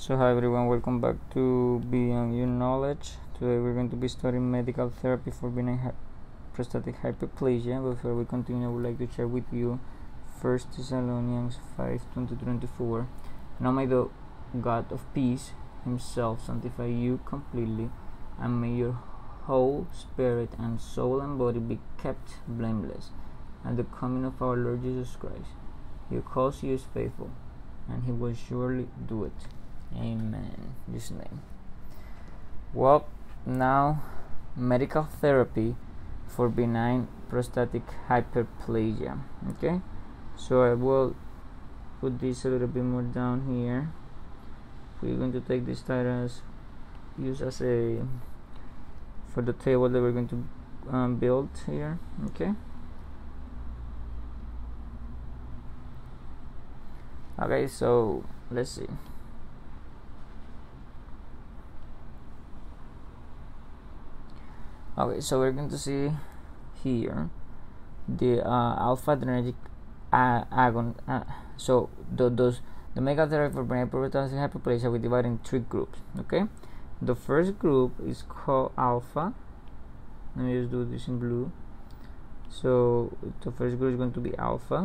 So hi everyone, welcome back to Beyond Your Knowledge. Today we're going to be studying medical therapy for benign prostatic hyperplasia. Before we continue, I would like to share with you 1 Thessalonians 5:20-24. Now may the God of peace himself sanctify you completely, and may your whole spirit and soul and body be kept blameless at the coming of our Lord Jesus Christ. He who calls you is faithful, and he will surely do it. Amen. In His name. Well, now medical therapy for benign prostatic hyperplasia. Okay, so I will put this a little bit more down here. We're going to take this title as use as a for the table that we're going to build here. Okay. Okay, so let's see. Okay, so we're going to see here the alpha adrenergic agon. So the medical therapy for benign prostatic hyperplasia we divide in 3 groups. Okay, the first group is called alpha. Let me just do this in blue. So the first group is going to be alpha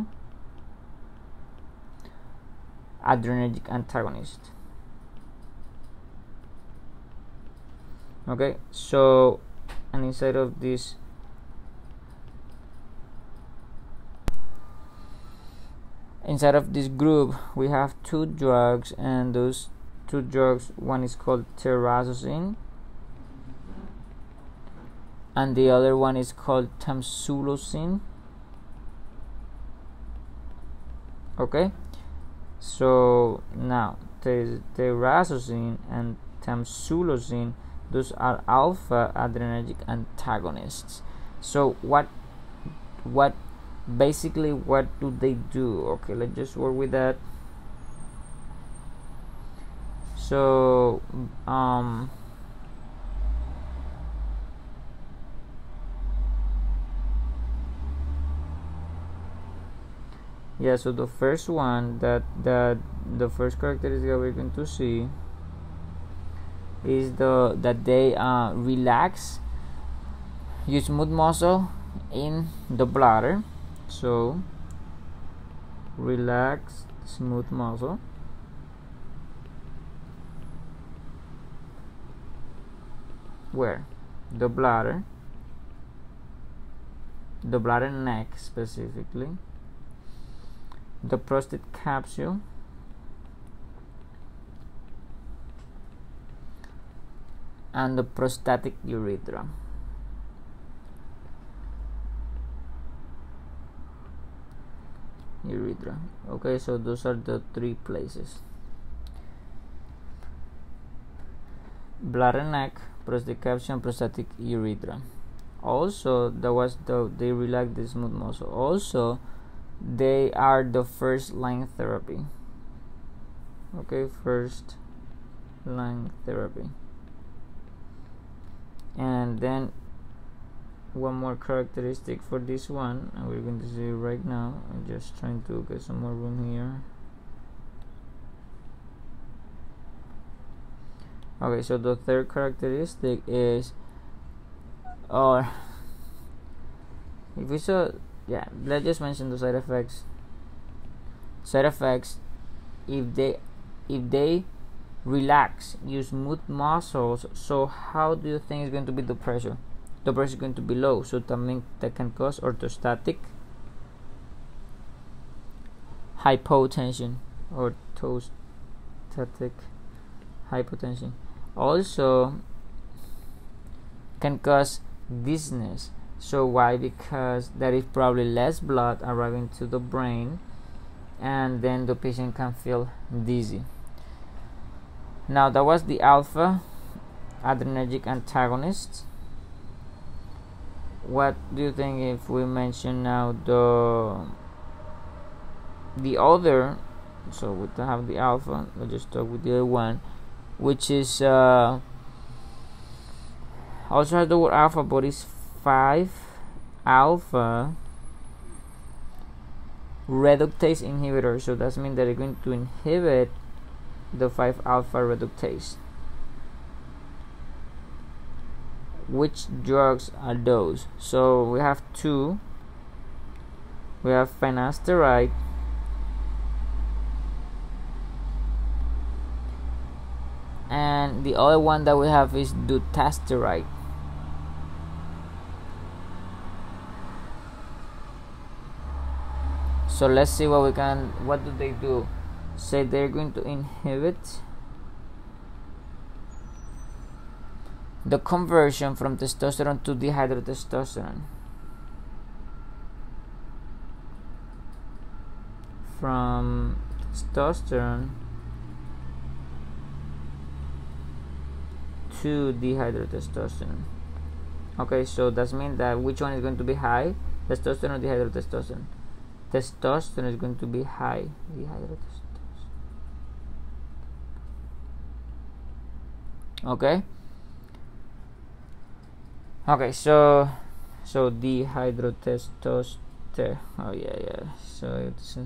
adrenergic antagonist. Okay, so and inside of this group we have 2 drugs, and those 2 drugs, one is called terazosin and the other one is called tamsulosin. Okay, so now terazosin and tamsulosin, those are alpha adrenergic antagonists. So what basically what do they do? Okay, let's just work with that. So yeah, so the first one that the first characteristic that we're going to see is that they relax your smooth muscle in the bladder. So relax smooth muscle where the bladder neck, specifically the prostate capsule and the prostatic urethra. Okay, so those are the 3 places: bladder neck, prostate capsule, and prostatic urethra. Also, they relax the smooth muscle. Also, they are the first line therapy. Okay, first line therapy. And then one more characteristic for this one, and we're going to see right now. I'm just trying to get some more room here. Okay, so the third characteristic is, or if we saw, yeah, let's just mention the side effects. If they relax your smooth muscles, so how do you think is going to be the pressure? The pressure is going to be low, so that can cause orthostatic hypotension or orthostatic hypotension. Also can cause dizziness. So why? Because there is probably less blood arriving to the brain, and then the patient can feel dizzy. Now that was the alpha adrenergic antagonists. What do you think if we mention now the other? So we have the alpha. Let's just start with the other one, which is also has the word alpha, but is 5-alpha reductase inhibitor. So that means that they're going to inhibit the 5-alpha reductase. Which drugs are those? So we have two. We have finasteride and the other one that we have is dutasteride. So let's see what do they do. Say they're going to inhibit the conversion from testosterone to dihydrotestosterone. From testosterone to dihydrotestosterone. Okay, so that means that which one is going to be high? Testosterone or dihydrotestosterone? Testosterone is going to be high. Dihydrotestosterone. Okay. Okay, so dihydrotestosterone. Oh yeah. So it's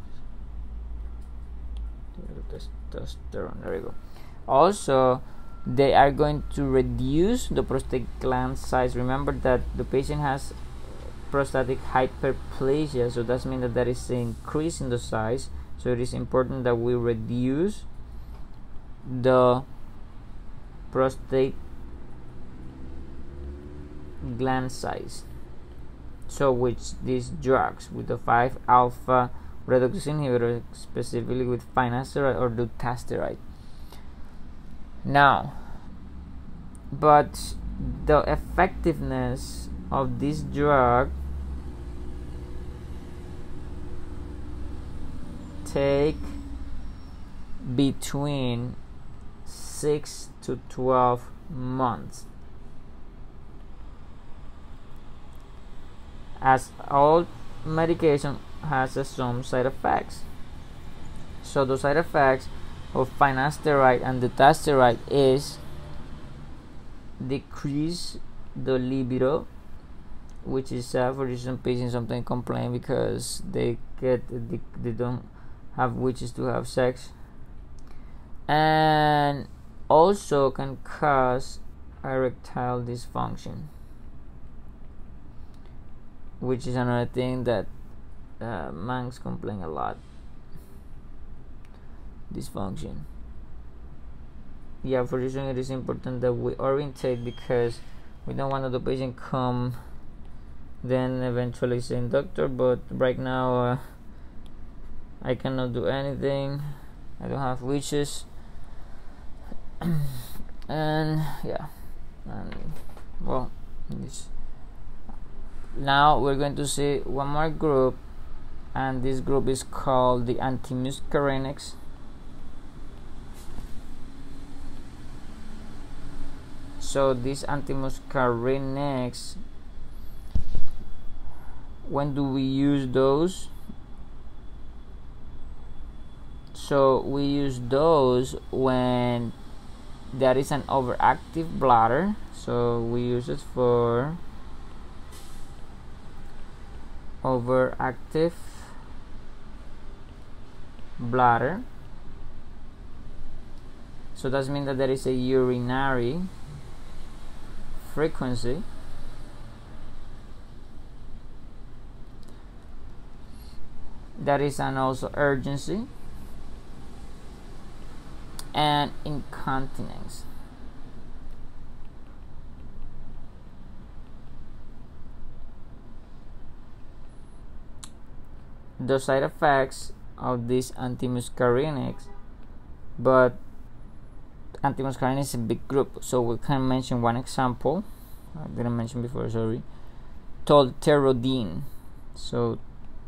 testosterone. There we go. Also, they are going to reduce the prostate gland size. Remember that the patient has prostatic hyperplasia, so that means that there is an increase in the size. So it is important that we reduce the prostate gland size. So with these drugs, with the 5-alpha reductase inhibitor, specifically with finasteride or dutasteride. Now, but the effectiveness of this drug take between 6 to 12 months. As all medication has some side effects. So the side effects of finasteride and dutasteride is decrease the libido, which is for some patients sometimes complain because they don't have wishes to have sex, and also can cause erectile dysfunction, which is another thing that monks complain a lot. Dysfunction. Yeah, for this reason it is important that we orientate, because we don't want the patient come then eventually saying, doctor, but right now I cannot do anything, I don't have wishes. And yeah, and well, now we're going to see one more group, and this group is called the antimuscarinics. So these antimuscarinics, when do we use those? So we use those when there is an overactive bladder. So we use it for overactive bladder. So that means that there is a urinary frequency. There is an also urgency and incontinence. The side effects of these antimuscarinics, but antimuscarinic is a big group, so we can mention one example. I didn't mention before, sorry. Tolterodine. So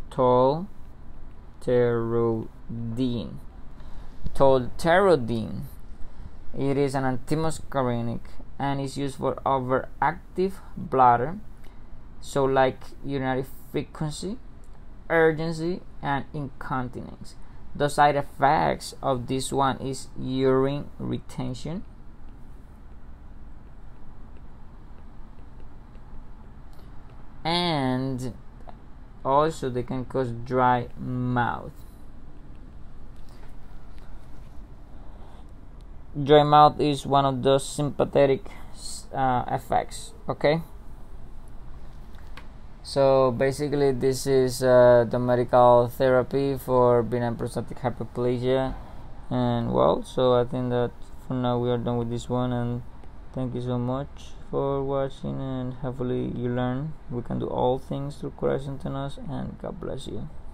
tolterodine. Tolterodine. It is an antimuscarinic and is used for overactive bladder. So like urinary frequency, urgency, and incontinence. The side effects of this one is urine retention, and also they can cause dry mouth. dry mouth is one of those sympathetic effects. Okay, so basically this is the medical therapy for benign prostatic hyperplasia. And well, so I think that for now we are done with this one, and thank you so much for watching, and hopefully you learn we can do all things through Christ in us, and God bless you.